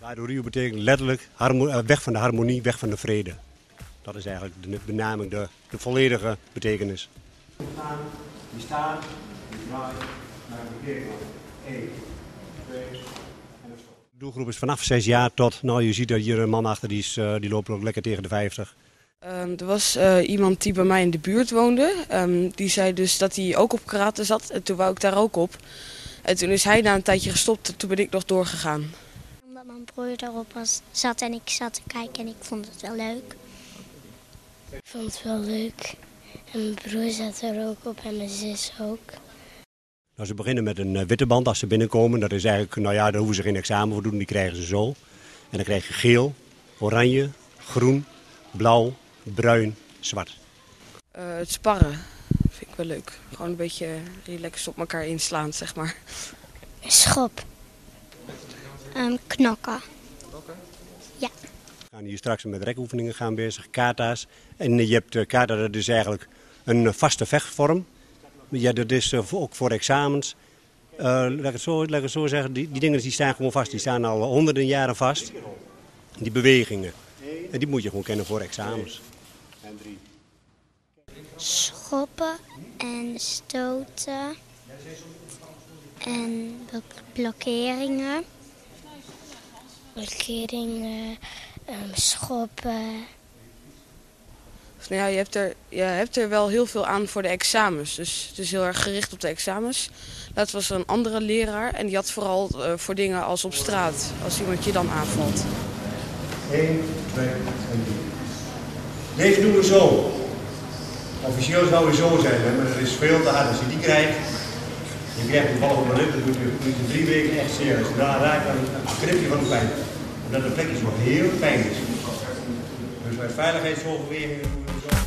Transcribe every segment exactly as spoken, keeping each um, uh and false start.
Harurio betekent letterlijk harmo- weg van de harmonie, weg van de vrede. Dat is eigenlijk de benaming, de, de volledige betekenis. Die staan, die draaien, naar de verkeerkant. één, twee en een stop. De doelgroep is vanaf zes jaar tot, nou je ziet dat hier een man achter, die, is, uh, die loopt ook lekker tegen de vijftig. Um, er was uh, iemand die bij mij in de buurt woonde. Um, die zei dus dat hij ook op karate zat en toen wou ik daar ook op. En toen is hij na een tijdje gestopt en toen ben ik nog doorgegaan. Omdat mijn broer erop was, zat en ik zat te kijken en ik vond het wel leuk. Ik vond het wel leuk. En mijn broer zat er ook op en mijn zus ook. Nou, ze beginnen met een uh, witte band als ze binnenkomen. Dat is eigenlijk, nou ja, daar hoeven ze geen examen voor te doen, die krijgen ze zo. En dan krijg je geel, oranje, groen, blauw, bruin, zwart. Uh, het sparren vind ik wel leuk. Gewoon een beetje relaxed op elkaar inslaan, zeg maar. Schop. Um, knokken. Ja. We gaan hier straks met rekoefeningen gaan bezig, kata's. En je hebt uh, kata, dat is eigenlijk een vaste vechtvorm. Ja, dat is uh, ook voor examens. Uh, laat, ik het zo, laat ik het zo zeggen, die, die dingen die staan gewoon vast. Die staan al honderden jaren vast. Die bewegingen. En die moet je gewoon kennen voor examens. En drie. Schoppen en stoten. En blokkeringen. Blokkeringen, um, schoppen. Dus, nou ja, je, hebt er, je hebt er wel heel veel aan voor de examens. Dus het is heel erg gericht op de examens. Dat was een andere leraar en die had vooral uh, voor dingen als op straat. Als iemand je dan aanvalt. één, twee en drie. Deze doen we zo. Officieel zou het zo zijn, hè, maar dat is veel te hard. Als je die krijgt, je krijgt een bal op mijn lip, dan doet je, doet je drie weken echt zeer. Dus daar raakt dan een gripje van de pijn. Omdat de plekje zo heel fijn is. Dus bij veiligheidsoverwegingen doen we het zo.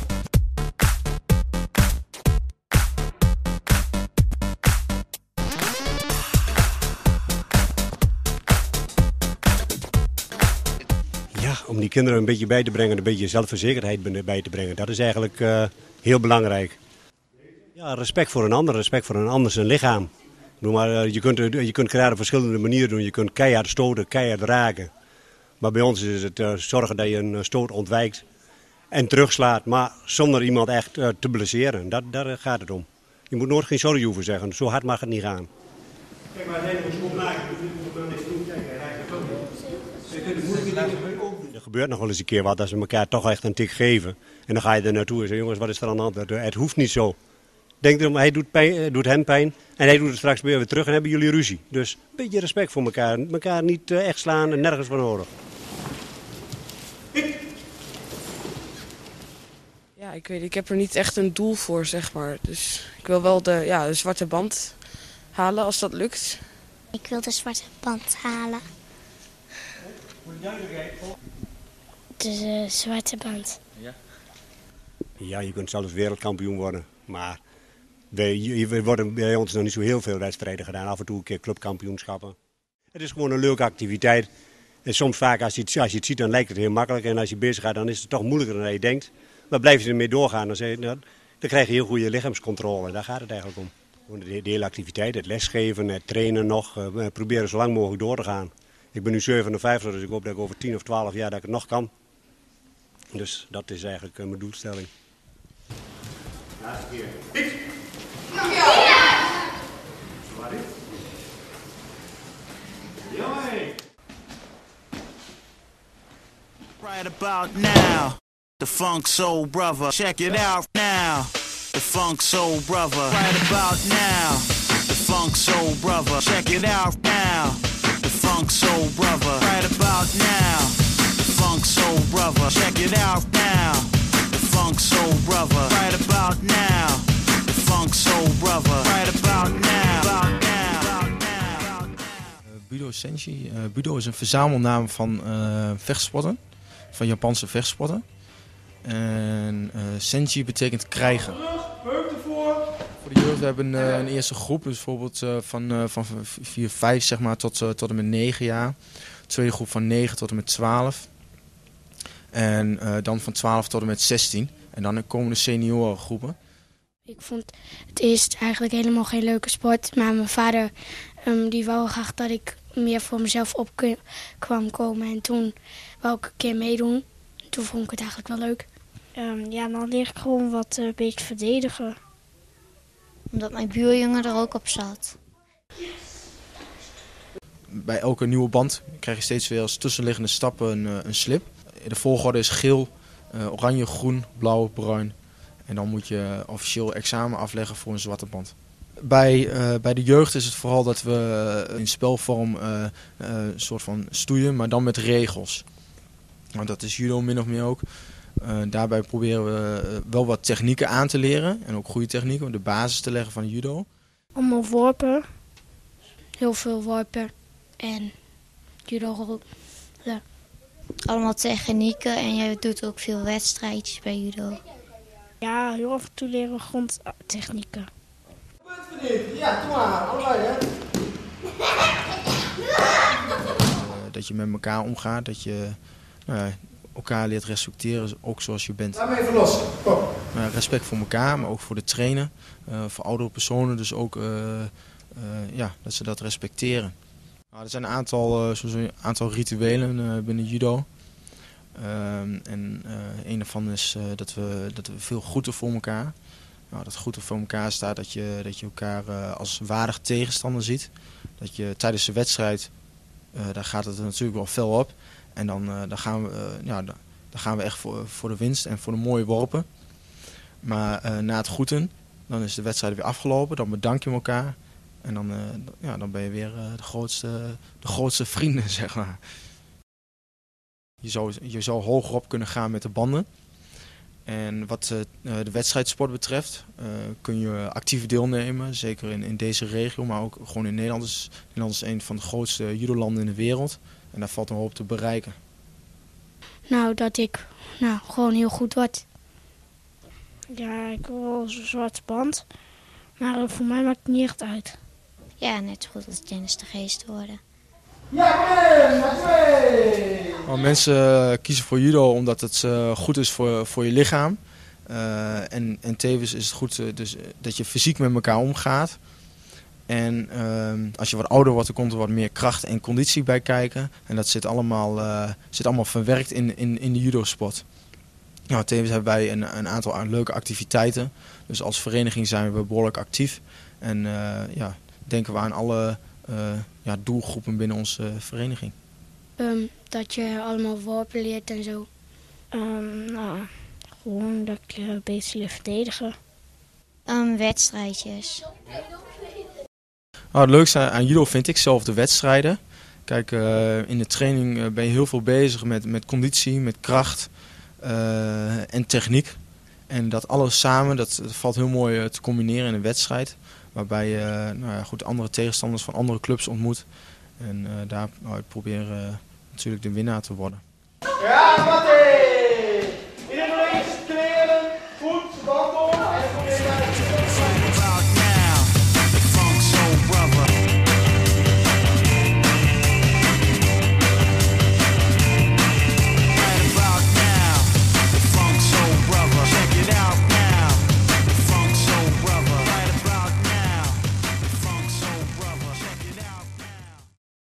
Ja, om die kinderen een beetje bij te brengen, een beetje zelfverzekerdheid bij te brengen. Dat is eigenlijk uh, heel belangrijk. Ja, respect voor een ander, respect voor een ander zijn lichaam. Noem maar, uh, je kunt, uh, je kunt karate op verschillende manieren doen. Je kunt keihard stoten, keihard raken. Maar bij ons is het uh, zorgen dat je een stoot ontwijkt en terugslaat, maar zonder iemand echt uh, te blesseren. Dat, daar gaat het om. Je moet nooit geen sorry hoeven zeggen, zo hard mag het niet gaan. Kijk maar, hij heeft een maken. Er gebeurt nog wel eens een keer wat, als ze elkaar toch echt een tik geven. En dan ga je er naartoe en zeg, jongens, wat is er aan de hand? Het, het hoeft niet zo. Denk erom, hij doet, pijn, doet hem pijn en hij doet het straks weer terug en hebben jullie ruzie. Dus een beetje respect voor elkaar. Elkaar niet uh, echt slaan en nergens voor nodig. Ja, ik weet, ik heb er niet echt een doel voor, zeg maar. Dus ik wil wel de, ja, de zwarte band halen als dat lukt. Ik wil de zwarte band halen. De uh, zwarte band. Ja. Ja, je kunt zelfs wereldkampioen worden. Maar er worden bij ons nog niet zo heel veel wedstrijden gedaan. Af en toe een keer clubkampioenschappen. Het is gewoon een leuke activiteit. En soms vaak als je, het, als je het ziet, dan lijkt het heel makkelijk. En als je bezig gaat, dan is het toch moeilijker dan je denkt. Maar blijf je ermee doorgaan, dan, je, dan, dan krijg je heel goede lichaamscontrole. Daar gaat het eigenlijk om. Gewoon de, de hele activiteit, het lesgeven, het trainen nog. Uh, proberen zo lang mogelijk door te gaan. Ik ben nu zevenenvijftig, dus ik hoop dat ik over tien of twaalf jaar dat ik het nog kan. Dus dat is eigenlijk uh, mijn doelstelling. Laatste keer. Hit! Ja! Zwaar dit? Joi! Right about now, the Funk Soul Brother. Check it out now, the Funk Soul Brother. Right about now, the Funk Soul Brother. Check it out now, the Funk Soul Brother. Right about now, the Funk Soul Brother. Check it out now, the Funk Soul Brother. Right about now, the Funk Soul Brother. Right about now, about now, about now. Uh, Budo Senshi. Uh, Budo is een verzamelnaam van uh, vechtsporten, van Japanse vechtsporten. En uh, Senshi betekent krijgen. Voor de jeugd we hebben uh, een eerste groep, dus bijvoorbeeld uh, van, uh, van vier, vijf zeg maar, tot, uh, tot en met negen jaar. Tweede groep van negen tot en met twaalf. En uh, dan van twaalf tot en met zestien. En dan komen de seniorengroepen. Ik vond het eerst eigenlijk helemaal geen leuke sport. Maar mijn vader um, die wou graag dat ik meer voor mezelf op kwam komen. En toen wou ik een keer meedoen. Toen vond ik het eigenlijk wel leuk. Um, ja, dan leer ik gewoon wat een uh, beetje verdedigen. Omdat mijn buurjongen er ook op zat. Bij elke nieuwe band krijg je steeds weer als tussenliggende stappen een, een slip. De volgorde is geel, uh, oranje, groen, blauw, bruin. En dan moet je officieel examen afleggen voor een zwarte band. Bij, uh, bij de jeugd is het vooral dat we in spelvorm uh, uh, een soort van stoeien, maar dan met regels. Nou, dat is judo min of meer ook. Uh, daarbij proberen we wel wat technieken aan te leren. En ook goede technieken om de basis te leggen van judo. Allemaal worpen. Heel veel worpen en judo. Ja. Allemaal technieken en je doet ook veel wedstrijdjes bij judo. Ja, heel af en toe leren we grondtechnieken. Ja, doe maar. Allebei, hè. Uh, dat je met elkaar omgaat, dat je uh, elkaar leert respecteren, ook zoals je bent. Laat me even los. Kom. Uh, respect voor elkaar, maar ook voor de trainer, uh, voor oudere personen, dus ook uh, uh, ja, dat ze dat respecteren. Nou, er zijn een aantal, uh, een aantal rituelen uh, binnen judo. Uh, en uh, een daarvan is uh, dat, we, dat we veel groeten voor elkaar. Nou, dat groeten voor elkaar staat dat je, dat je elkaar uh, als waardig tegenstander ziet. Dat je tijdens de wedstrijd, uh, daar gaat het natuurlijk wel fel op. En dan, uh, dan, gaan, we, uh, ja, dan gaan we echt voor, voor de winst en voor de mooie worpen. Maar uh, na het groeten, dan is de wedstrijd weer afgelopen. Dan bedank je elkaar. En dan, uh, ja, dan ben je weer uh, de, grootste, de grootste vrienden, zeg maar. Je zou, je zou hoger op kunnen gaan met de banden. En wat uh, de wedstrijdsport betreft uh, kun je actief deelnemen. Zeker in, in deze regio, maar ook gewoon in Nederland. Dus Nederland is een van de grootste judolanden in de wereld. En daar valt een hoop te bereiken. Nou, dat ik nou, gewoon heel goed word. Ja, ik wil wel zo'n zwarte band. Maar uh, voor mij maakt het niet echt uit. Ja, net zo goed als Dennis de Geest worden. Ja, twee! Nou, mensen kiezen voor judo omdat het uh, goed is voor, voor je lichaam. Uh, en, en tevens is het goed uh, dus, dat je fysiek met elkaar omgaat. En uh, als je wat ouder wordt, dan komt er wat meer kracht en conditie bij kijken. En dat zit allemaal, uh, zit allemaal verwerkt in, in, in de judosport. Nou, tevens hebben wij een, een aantal leuke activiteiten. Dus als vereniging zijn we behoorlijk actief. En uh, ja, denken we aan alle uh, ja, doelgroepen binnen onze vereniging. Um, dat je allemaal worpen leert en zo. Um, nou, gewoon dat ik uh, beter leer verdedigen. Um, wedstrijdjes. Nou, het leukste aan judo vind ik zelf de wedstrijden. Kijk, uh, in de training uh, ben je heel veel bezig met, met conditie, met kracht uh, en techniek. En dat alles samen, dat, dat valt heel mooi uh, te combineren in een wedstrijd. Waarbij je uh, nou ja, goed, andere tegenstanders van andere clubs ontmoet. En uh, daar nou, proberen uh, natuurlijk de winnaar te worden. Ja, wat